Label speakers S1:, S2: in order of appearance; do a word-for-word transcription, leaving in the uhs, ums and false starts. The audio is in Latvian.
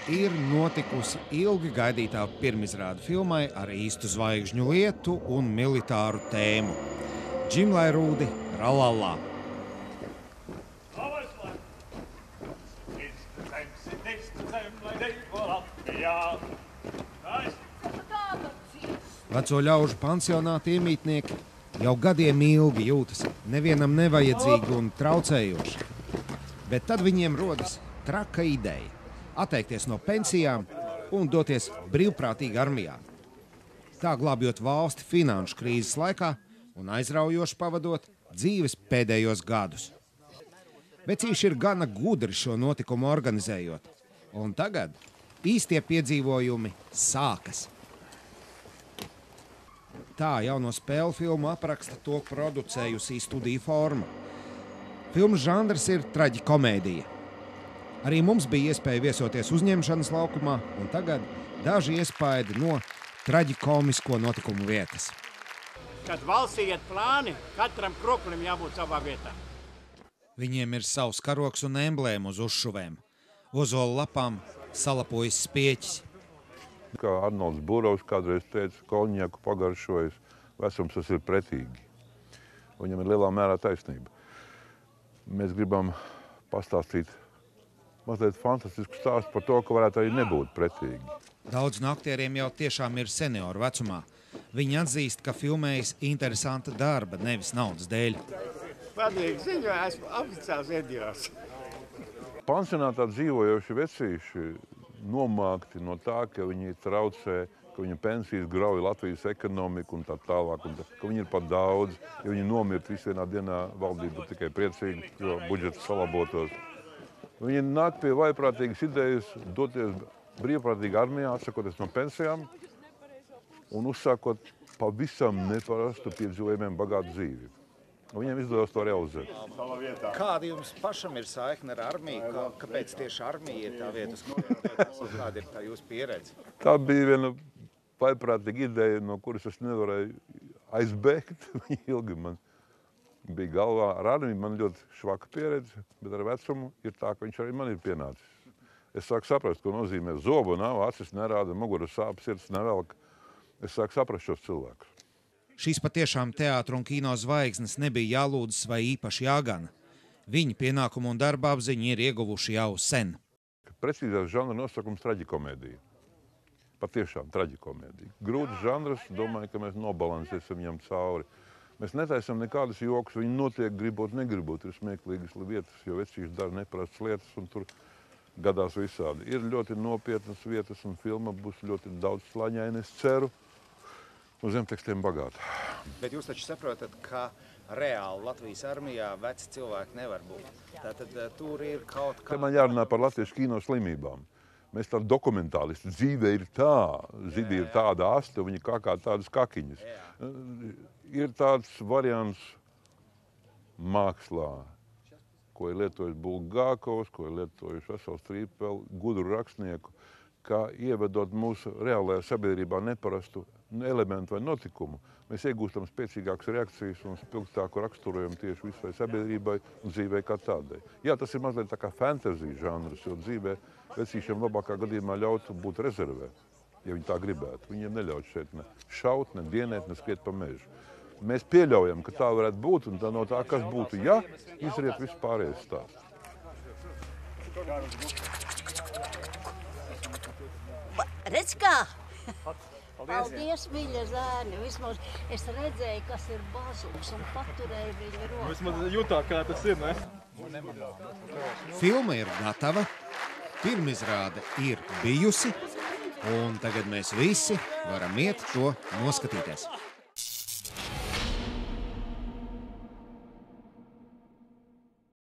S1: ir notikusi ilgi gaidītā pirmizrāde filmai ar īstu zvaigžņu lietu un militāru tēmu. Džimlai Rūdi, Ralala. Veco ļaužu pansionāta iemītnieki jau gadiem ilgi jūtas nevienam nevajadzīgi un traucējoši. Bet tad viņiem rodas traka ideja – atteikties no pensijām un doties brīvprātīgi armijā. Tā glābjot valsti finanšu krīzes laikā un aizraujoši pavadot dzīves pēdējos gadus. Vecīši ir gana gudri šo notikumu organizējot, un tagad īstie piedzīvojumi sākas. Tā jauno spēļu filmu apraksta to producējusi studija Forma. Filmas žanrs ir traģikomēdija. Arī mums bija iespēja viesoties uzņemšanas laukumā, un tagad daži iespaidi no traģikomisko notikumu vietas.
S2: Kad valstī iet plāni, katram kroplim jābūt savā vietā.
S1: Viņiem ir savs karoks un emblēma uz uzšuvēm. Ozola lapām salapojas spieķis.
S3: Kā Arnolds Burovs kādreiz teica, koņaku pagaršojas, vecums tas ir pretīgi. Viņam ir lielā mērā taisnība. Mēs gribam pastāstīt mazliet fantastisku stāstu par to, ka varētu arī nebūt pretīgi.
S1: Daudz no aktieriem jau tiešām ir senioru vecumā. Viņi atzīst, ka filmējas interesanta darba, nevis naudas dēļ.
S2: Padīgi ziņo, esmu oficiāls iedījos.
S3: Pansionātā dzīvojoši vecīši nomākti no tā, ka viņi traucē, ka viņa pensijas grauj Latvijas ekonomiku un tā tālāk, un tā, ka viņi ir pat daudz, ja viņi nomirt visu vienā dienā, valdība tikai priecīgi, jo budžets salabotos. Viņi nāk pie vaiprātīgas idejas doties brīvprātīgi armijā, atsakoties no pensijām un uzsākot pavisam neparastu piedzīvojumiem bagātu dzīvi. Viņiem izdevās to realizēt.
S1: Kāda jums pašam ir saikne ar armiju? Kā, kāpēc tieši armija ir tā vieta, uz kuriem doties? Kāda ir tā jūsu pieredze?
S3: Tā bija viena vaiprātīga ideja, no kuras es nevarēju aizbēgt. Ilgi man bija galvā. Ar armiju man ļoti švaka pieredze, bet ar vecumu ir tā, ka viņš arī man ir pienācis. Es sāku saprast, ko nozīmē zobu nav, acis nerāda, mugura sāp, sirds nevelk. Es sāku saprast šos cilvēkus.
S1: Šīs patiešām teātru un kino zvaigznes nebija jālūdzas vai īpaši jāgana. Viņi pienākumu un darba apziņu ir ieguvuši jau sen.
S3: Precīzais žanra nosaukums traģikomēdija. Patiešām traģikomēdija. Grūts žanrs, domāju, ka mēs nobalansēsim viņam cauri. Mēs netaisam nekādas jokas, viņi notiek gribot, negribot. Ir smieklīgas vietas, jo vecīši dara neprastas lietas un tur gadās visādi. Ir ļoti nopietnas vietas un filma būs ļoti daudz slaņaini, es ceru. Uz zemtekstiem bagāti.
S4: Bet jūs taču saprotat, ka reāli Latvijas armijā veci cilvēki nevar būt. Tātad tur ir kaut kā...
S3: Te man jārunā par latviešu kino slimībām. Mēs tādi dokumentālisti. Dzīve ir tā, zibi ir tāda asta, viņi kā kā tādas kakiņas. Ir tāds variants mākslā, ko ir lietojis Bulgākovs, ko ir lietojis vesels trīp vēl gudru rakstnieku, kā ievedot mūsu reālajā sabiedrībā neparastu elementu vai notikumu, mēs iegūstam spēcīgākas reakcijas un spilgtāku raksturojumu tieši visai sabiedrībai un dzīvē kā tādai. Jā, tas ir mazliet tā kā fantasy žanrs, jo dzīvē vecīšiem labākā gadījumā ļautu būt rezervē, ja viņi tā gribētu. Viņiem neļaut šeit ne šaut, ne dienēt, ne skriet pa mežu. Mēs pieļaujam, ka tā varētu būt, un tā no tā, kas būtu, ja izriet vispārējais stāsts.
S5: Redz kā? Paldies, mīļa zēni. Vismaz es redzēju, kas ir bazums un paturēju viņu roku.
S6: Vismaz jūtāk, kā tas ir, ne?
S1: Filma ir gatava, pirmizrāde ir bijusi, un tagad mēs visi varam iet to noskatīties.